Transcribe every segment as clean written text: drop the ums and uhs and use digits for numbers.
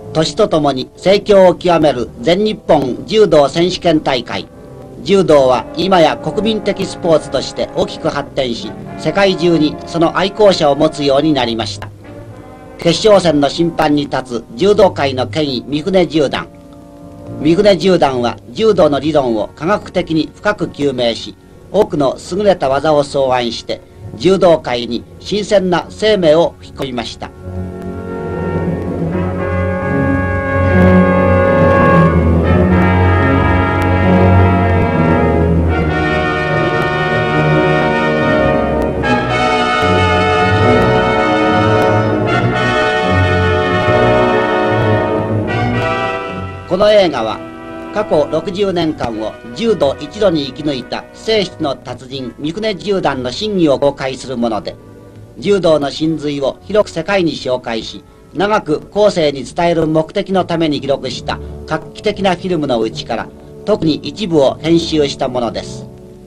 年とともに盛況を極める全日本柔道選手権大会。柔道は今や国民的スポーツとして大きく発展し、世界中にその愛好者を持つようになりました。決勝戦の審判に立つ柔道界の権威三船柔団。三船柔団は柔道の理論を科学的に深く究明し、多くの優れた技を創案して柔道界に新鮮な生命を吹き込みました。この映画は過去60年間を柔道一路に生き抜いた生質の達人三船柔団の真偽を公開するもので、柔道の真髄を広く世界に紹介し、長く後世に伝える目的のために記録した画期的なフィルムのうちから特に一部を編集したものです。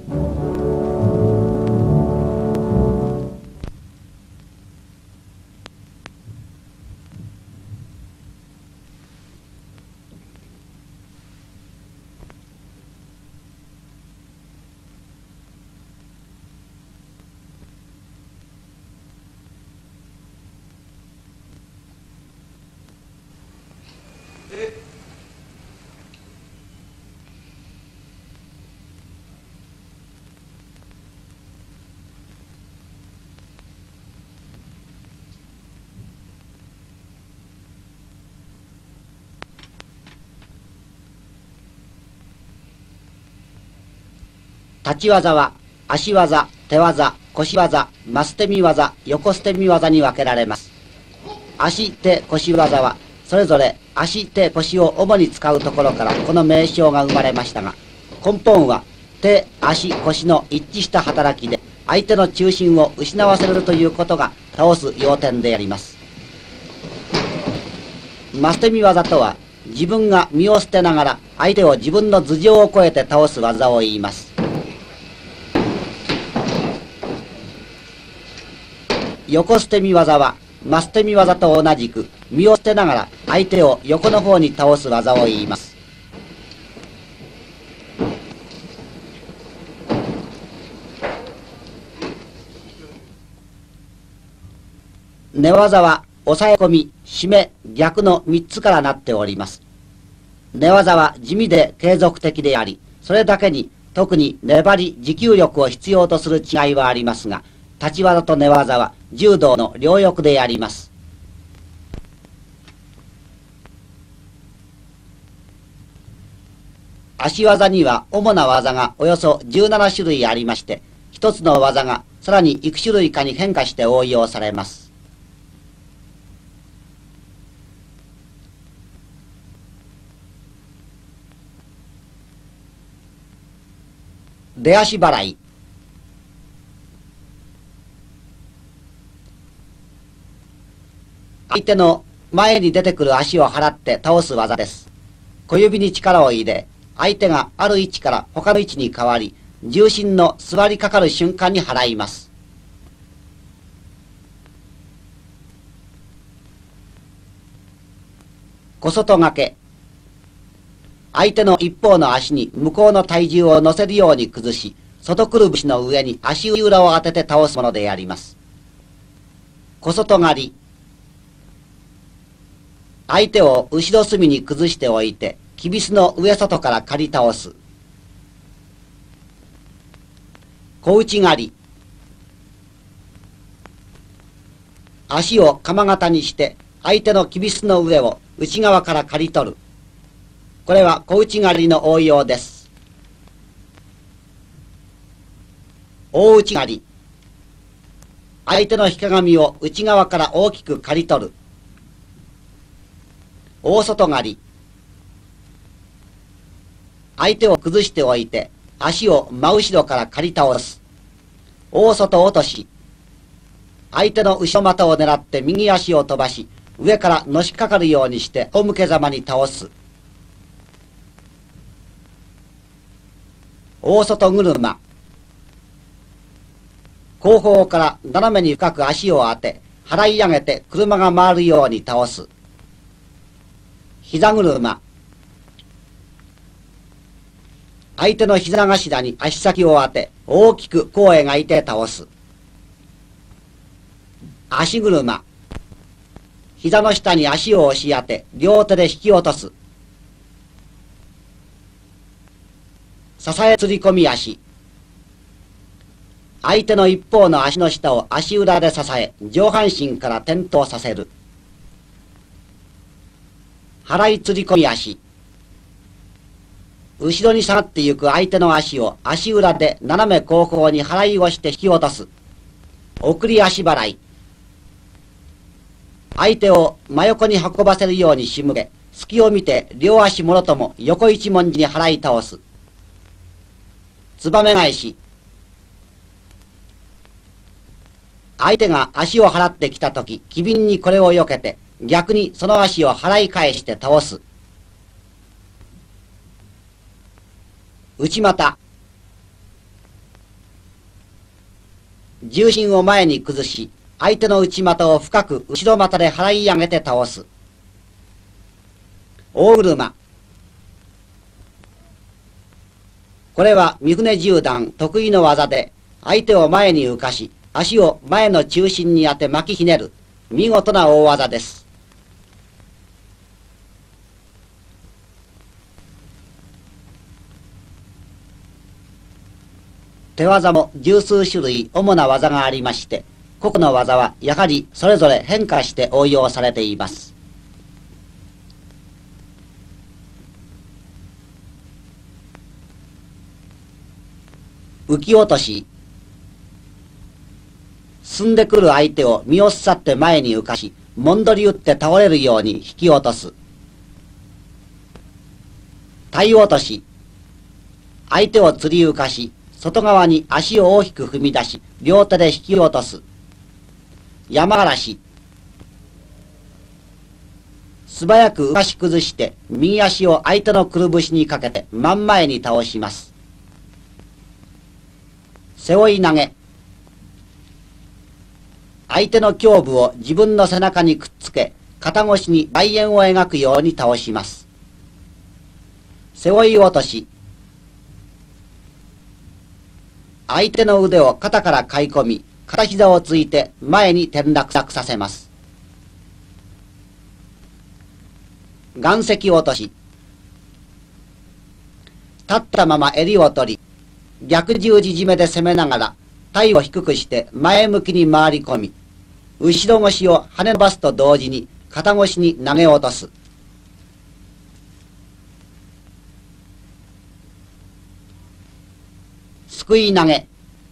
立ち技は足技、手技、腰技、真捨て身技、横捨て身技に分けられます。足手腰技はそれぞれ足手腰を主に使うところからこの名称が生まれましたが、根本は手足腰の一致した働きで相手の中心を失わせるということが倒す要点であります。真捨て身技とは自分が身を捨てながら相手を自分の頭上を越えて倒す技を言います。横捨て身技は真捨て身技と同じく身を捨てながら相手を横の方に倒す技を言います。寝技は抑え込み、締め、逆の3つからなっております。寝技は地味で継続的であり、それだけに特に粘り、持久力を必要とする違いはありますが、立ち技と寝技は柔道の両翼であります。足技には主な技がおよそ17種類ありまして、一つの技がさらに幾種類かに変化して応用されます。出足払い。相手の前に出てくる足を払って倒す技です。小指に力を入れ、相手がある位置から他の位置に変わり、重心の座りかかる瞬間に払います。小外掛け。相手の一方の足に向こうの体重を乗せるように崩し、外くるぶしの上に足裏を当てて倒すものであります。小外刈り。相手を後ろ隅に崩しておいて、きびすの上外から刈り倒す。小内刈り。足を鎌形にして相手のきびすの上を内側から刈り取る。これは小内刈りの応用です。大内刈り。相手のひかがみを内側から大きく刈り取る。大外刈り。相手を崩しておいて足を真後ろから刈り倒す。大外落とし。相手の後ろ股を狙って右足を飛ばし、上からのしかかるようにして仰向けざまに倒す。大外車。後方から斜めに深く足を当て、払い上げて車が回るように倒す。 膝車。相手の膝頭に足先を当て、大きくこう描いて倒す。足車。膝の下に足を押し当て、両手で引き落とす。支え釣り込み足。相手の一方の足の下を足裏で支え、上半身から転倒させる。払い釣り込み足。後ろに下がってゆく相手の足を足裏で斜め後方に払い押して引き落とす。送り足払い。相手を真横に運ばせるように仕向け、隙を見て両足もろとも横一文字に払い倒す。つばめ返し。相手が足を払ってきたとき、機敏にこれを避けて、逆にその足を払い返して倒す。内股。重心を前に崩し、相手の内股を深く後ろ股で払い上げて倒す。大車。これは三船十段得意の技で、相手を前に浮かし、足を前の中心に当て巻きひねる、見事な大技です。手技も十数種類主な技がありまして、個々の技はやはりそれぞれ変化して応用されています。浮き落とし。進んでくる相手を身をすさって前に浮かし、もんどり打って倒れるように引き落とす。体落とし。相手を釣り浮かし、外側に足を大きく踏み出し、両手で引き落とす。山嵐し。素早く浮かし崩して、右足を相手のくるぶしにかけて真ん前に倒します。背負い投げ。相手の胸部を自分の背中にくっつけ、肩越しに外縁を描くように倒します。背負い落とし。相手の腕を肩からかい込み、片膝をついて前に転落させます。岩石落とし。立ったまま襟を取り、逆十字締めで攻めながら、体を低くして前向きに回り込み、後ろ腰を跳ね伸ばすと同時に肩越しに投げ落とす。すくい投げ。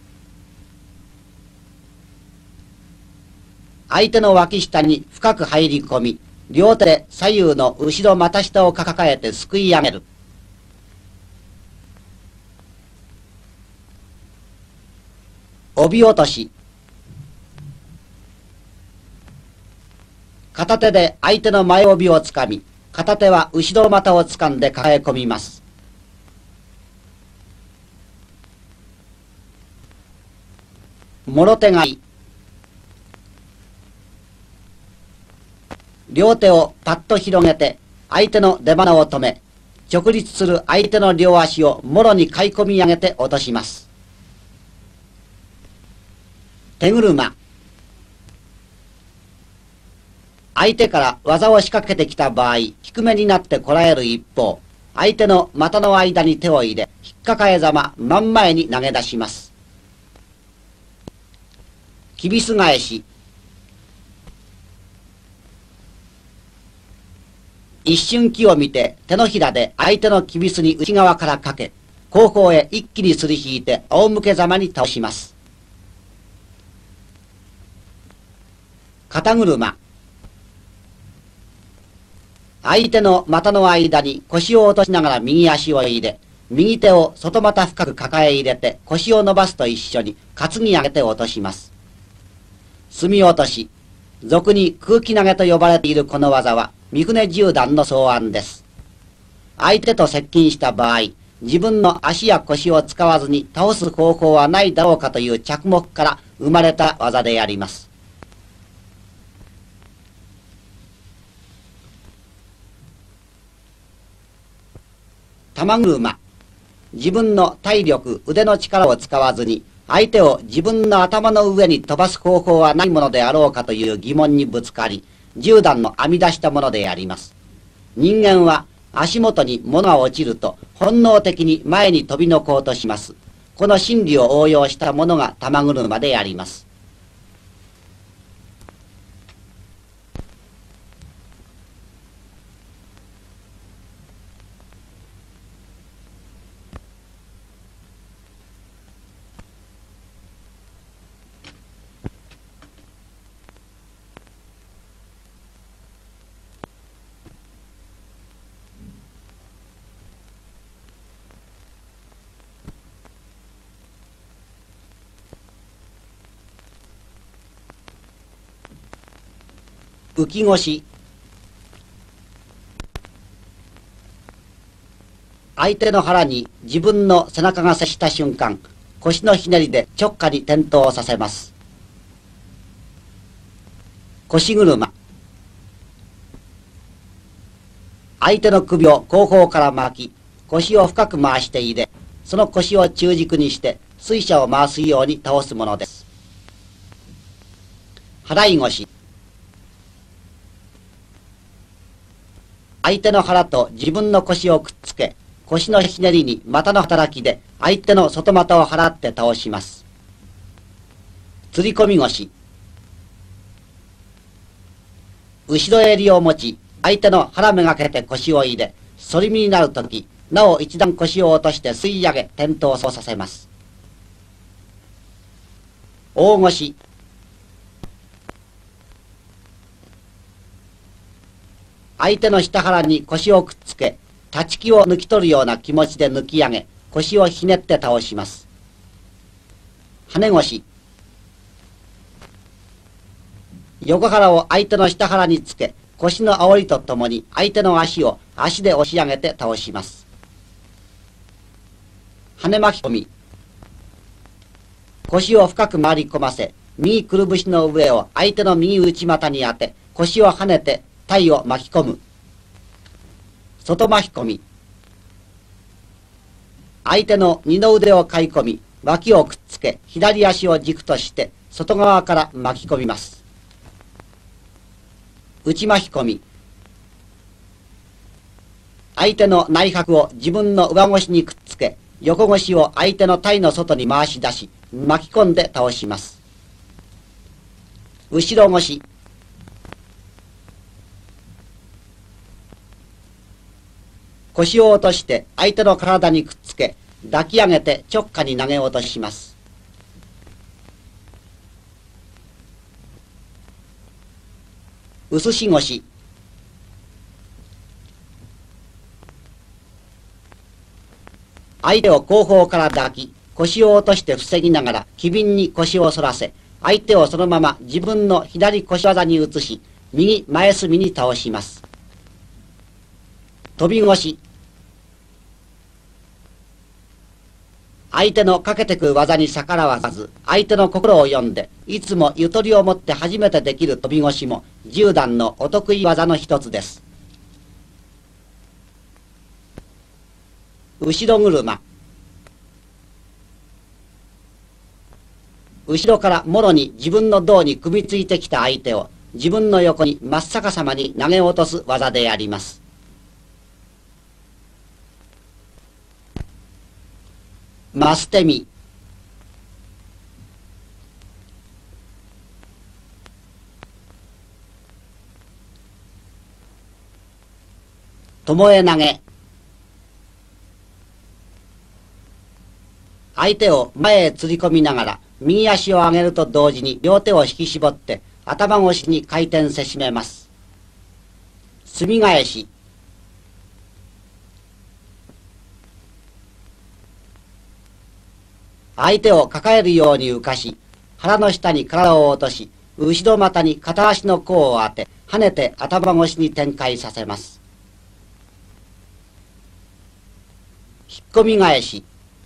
相手の脇下に深く入り込み、両手で左右の後ろ股下を抱えてすくい上げる。帯落とし。片手で相手の前帯をつかみ、片手は後ろ股をつかんで抱え込みます。もろ手買い。両手をパッと広げて相手の出鼻を止め、直立する相手の両足をもろにかい込み上げて落とします。手車。相手から技を仕掛けてきた場合、低めになってこらえる一方、相手の股の間に手を入れ、引っかかえざま真ん前に投げ出します。きびす返し。一瞬気を見て手のひらで相手のきびすに内側からかけ、後方へ一気にすり引いて仰向けざまに倒します。肩車。相手の股の間に腰を落としながら右足を入れ、右手を外股深く抱え入れて腰を伸ばすと一緒に担ぎ上げて落とします。隅落とし。俗に空気投げと呼ばれているこの技は三船十段の草案です。相手と接近した場合、自分の足や腰を使わずに倒す方法はないだろうかという着目から生まれた技であります。 玉車。自分の体力、腕の力を使わずに、相手を自分の頭の上に飛ばす方法はないものであろうかという疑問にぶつかり、10段の編み出したものであります。人間は足元に物が落ちると本能的に前に飛びのこうとします。この心理を応用したものが玉車であります。浮き腰。相手の腹に自分の背中が接した瞬間、腰のひねりで直下に転倒させます。腰車。相手の首を後方から巻き、腰を深く回して入れ、その腰を中軸にして水車を回すように倒すものです。払い腰。相手の腹と自分の腰をくっつけ、腰のひねりに股の働きで相手の外股を払って倒します。釣り込み腰。後ろ襟を持ち、相手の腹めがけて腰を入れ、反り身になるとき、なお一段腰を落として吸い上げ、転倒させます。大腰。相手の下腹に腰をくっつけ、立ち木を抜き取るような気持ちで抜き上げ、腰をひねって倒します。跳ね腰。横腹を相手の下腹につけ、腰の煽りとともに相手の足を足で押し上げて倒します。跳ね巻き込み。腰を深く回り込ませ、右くるぶしの上を相手の右内股に当て、腰を跳ねて体を巻き込む。外巻き込み。相手の二の腕をかい込み、脇をくっつけ、左足を軸として外側から巻き込みます。内巻き込み。相手の内拍を自分の上腰にくっつけ、横腰を相手の体の外に回し出し、巻き込んで倒します。後ろ腰。腰を落として相手の体にくっつけ、抱き上げて直下に投げ落とします。薄し腰。相手を後方から抱き、腰を落として防ぎながら機敏に腰を反らせ、相手をそのまま自分の左腰技に移し、右前隅に倒します。飛び腰。相手のかけてく技に逆らわず、相手の心を読んで、いつもゆとりを持って初めてできる飛び腰も10段のお得意技の一つです。後ろ車。後ろからもろに自分の胴に組みついてきた相手を自分の横に真っ逆さまに投げ落とす技であります。マステミ。ともえ投げ。相手を前へ吊り込みながら右足を上げると同時に両手を引き絞って頭越しに回転せしめます。すみ返し。相手を抱えるように浮かし、腹の下に体を落とし、後ろ股に片足の甲を当て、跳ねて頭越しに展開させます。引っ込み返し。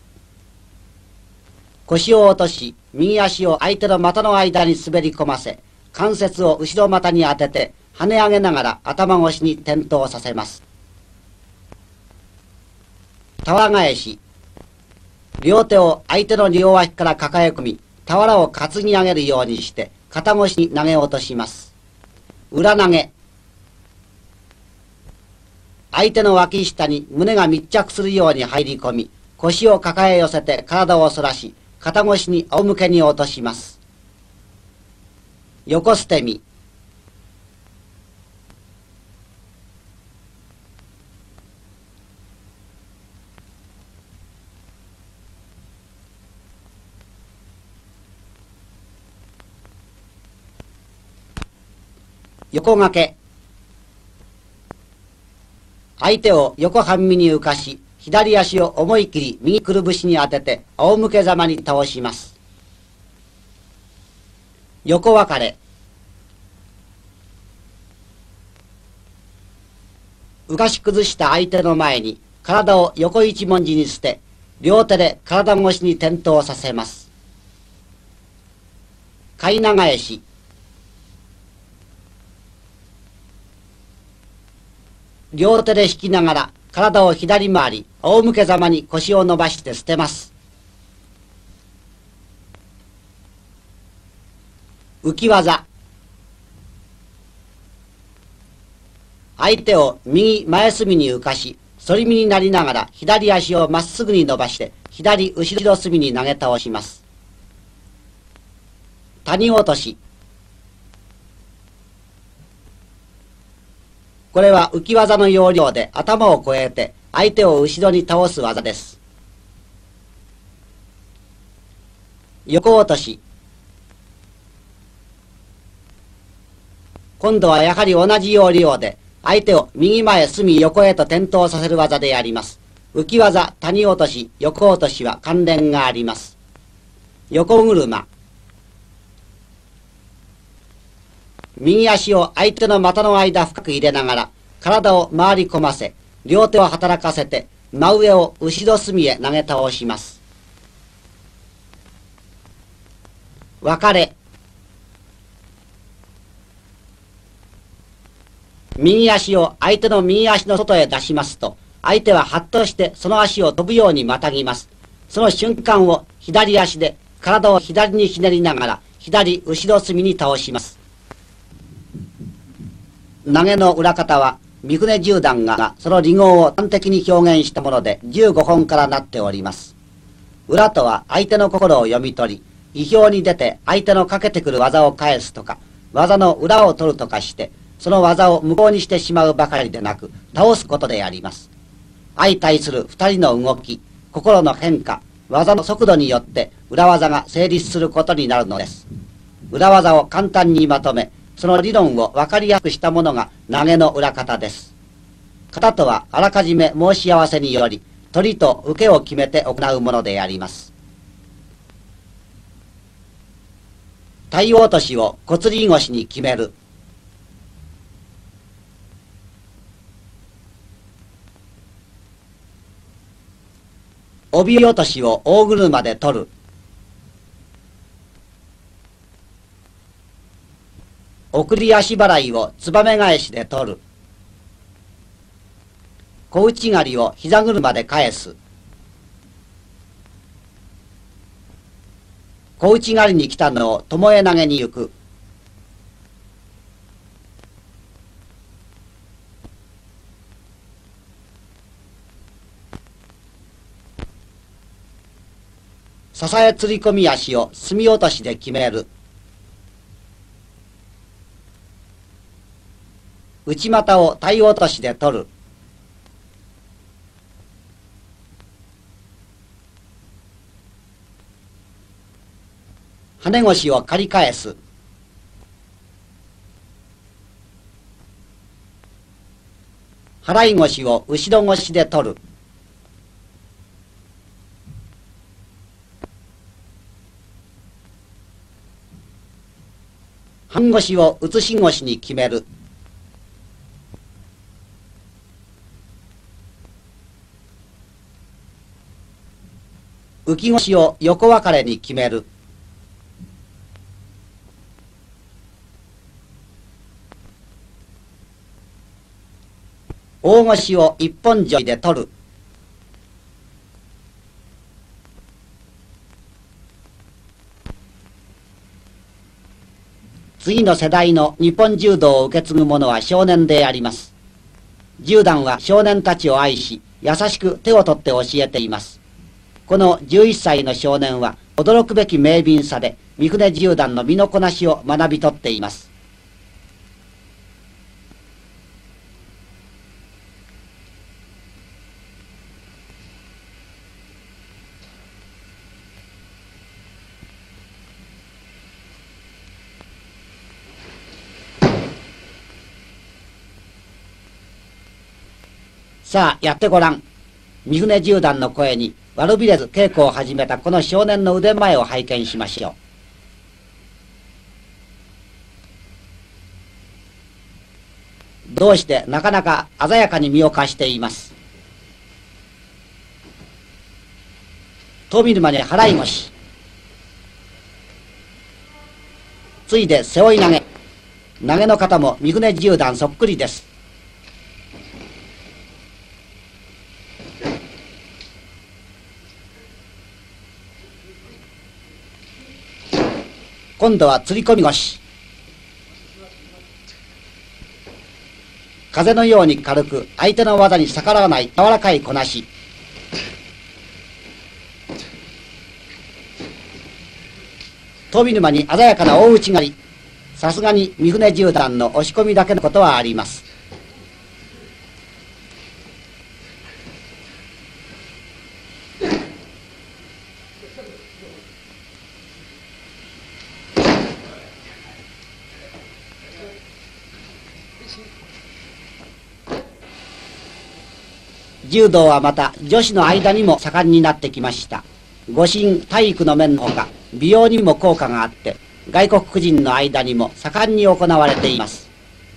腰を落とし、右足を相手の股の間に滑り込ませ、関節を後ろ股に当てて、跳ね上げながら頭越しに転倒させます。 俵返し。両手を相手の両脇から抱え込み、俵を担ぎ上げるようにして、肩越しに投げ落とします。裏投げ。相手の脇下に胸が密着するように入り込み、腰を抱え寄せて体を反らし、肩越しに仰向けに落とします。横捨て身。横掛け。相手を横半身に浮かし、左足を思い切り右くるぶしに当てて仰向けざまに倒します。横分かれ。浮かし崩した相手の前に体を横一文字に捨て、両手で体越しに転倒させます。貝長返し。両手で引きながら体を左回り、仰向けざまに腰を伸ばして捨てます。浮き技。相手を右前隅に浮かし、反り身になりながら左足をまっすぐに伸ばして左後ろ隅に投げ倒します。谷落とし。これは浮き技の要領で頭を越えて相手を後ろに倒す技です。横落とし。今度はやはり同じ要領で相手を右前隅横へと転倒させる技であります。浮き技、谷落とし、横落としは関連があります。横車。右足を相手の股の間深く入れながら体を回り込ませ、両手を働かせて真上を後ろ隅へ投げ倒します。分かれ。右足を相手の右足の外へ出しますと、相手はハッとしてその足を飛ぶようにまたぎます。その瞬間を左足で体を左にひねりながら左後ろ隅に倒します。投げの裏方は三船十段がその理号を端的に表現したもので15本からなっております。裏とは相手の心を読み取り、意表に出て相手のかけてくる技を返すとか、技の裏を取るとかして、その技を無効にしてしまうばかりでなく、倒すことであります。相対する二人の動き、心の変化、技の速度によって裏技が成立することになるのです。裏技を簡単にまとめ、その理論を分かりやすくしたものが投げの裏方です。型とはあらかじめ申し合わせにより、取りと受けを決めて行うものであります。体落としを小釣り腰に決める。帯落としを大車で取る。送り足払いをつばめ返しで取る。小内刈りを膝車で返す。小内刈りに来たのを巴投げに行く。支え釣り込み足を隅落としで決める。内股を体落としで取る。跳ね腰を刈り返す。払い腰を後ろ腰で取る。半腰を写し腰に決める。浮き腰を横分かれに決める。大腰を一本背負いで取る。 次の世代の日本柔道を受け継ぐ者は少年であります。柔団は少年たちを愛し、優しく手を取って教えています。この11歳の少年は驚くべき明敏さで三船柔団の身のこなしを学び取っています。さあやってごらん。三船柔団の声に悪びれず稽古を始めたこの少年の腕前を拝見しましょう。どうしてなかなか鮮やかに身を貸しています。飛び沼に払い腰、ついで背負い投げ。投げの方も三船柔団そっくりです。今度は釣り込み腰。風のように軽く相手の技に逆らわない柔らかいこなし。飛び沼に鮮やかな大内刈り。さすがに三船柔団の押し込みだけのことはあります。柔道はまた女子の間にも盛んになってきました。護身体育の面のほか美容にも効果があって外国婦人の間にも盛んに行われています。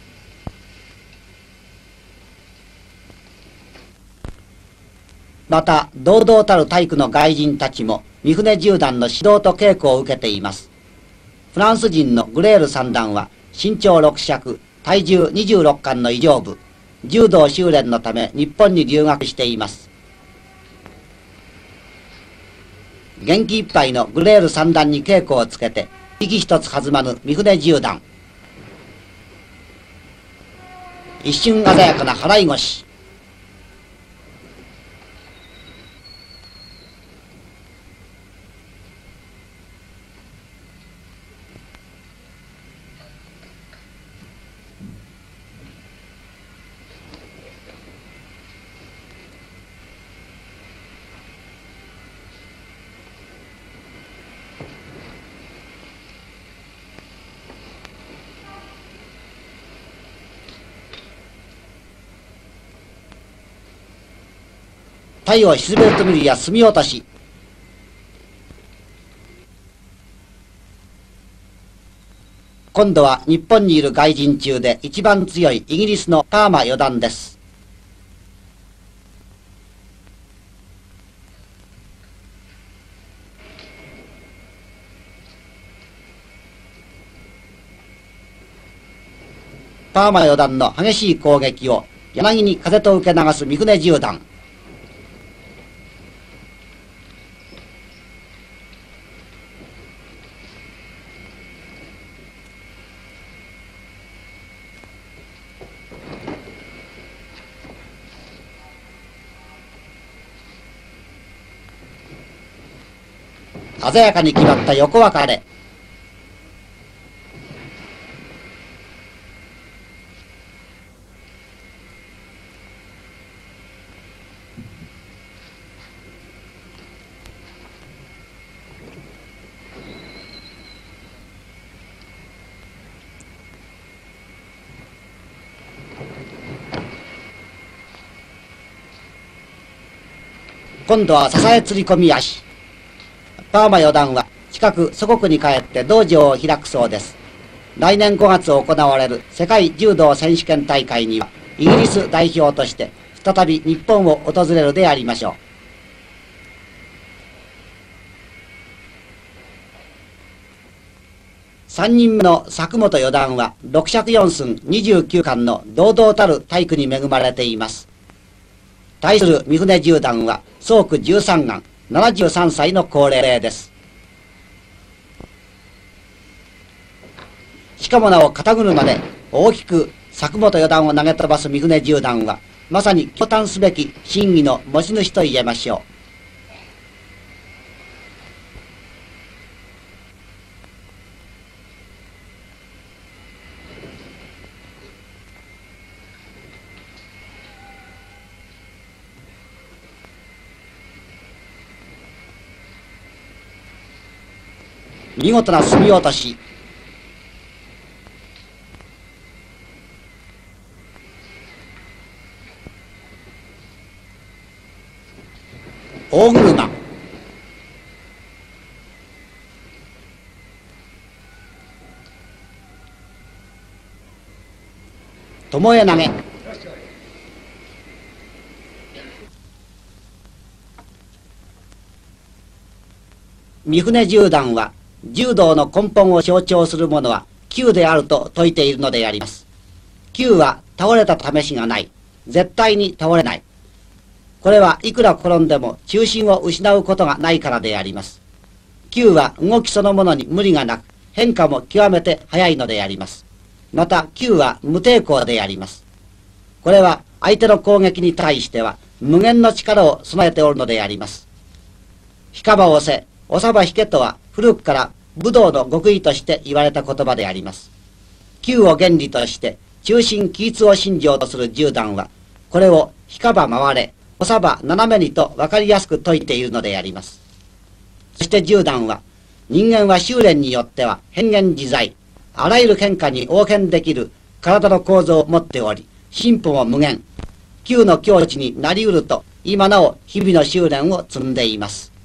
また堂々たる体育の外人たちも三船柔団の指導と稽古を受けています。フランス人のグレール三段は身長6尺体重26貫の異常部、柔道修練のため日本に留学しています。元気いっぱいのグレール三段に稽古をつけて息一つ弾まぬ三船柔団。一瞬鮮やかな払い腰。体を沈めると見るや隅落とし。今度は日本にいる外人中で一番強いイギリスのパーマ四段です。パーマ四段の激しい攻撃を柳に風と受け流す三船柔団。鮮やかに決まった横分かれ。今度は支え釣り込み足。パーマ四段は近く祖国に帰って道場を開くそうです。来年5月行われる世界柔道選手権大会にはイギリス代表として再び日本を訪れるでありましょう。3人目の佐久本四段は6尺4寸29貫の堂々たる体育に恵まれています。対する三船柔団は総区13貫73歳の高齢です。 しかもなお肩車で大きく作本四段を投げ飛ばす三船十段は、まさに驚嘆すべき真偽の持ち主と言えましょう。見事な隅落とし。大車。巴投げ。三船十段は柔道の根本を象徴するものは球であると説いているのであります。球は倒れた試しがない。絶対に倒れない。これはいくら転んでも中心を失うことがないからであります。球は動きそのものに無理がなく、変化も極めて速いのであります。また球は無抵抗であります。これは相手の攻撃に対しては無限の力を備えておるのであります。引かば押せ、押さば引けとは古くから武道の極意として言われた言葉であります。球を原理として中心起立を信条とする十段は、これを引かば回れ、押さば斜めにと分かりやすく説いているのであります。そして十段は、人間は修練によっては変幻自在、あらゆる変化に応変できる体の構造を持っており、進歩も無限、球の境地になりうると今なお日々の修練を積んでいます。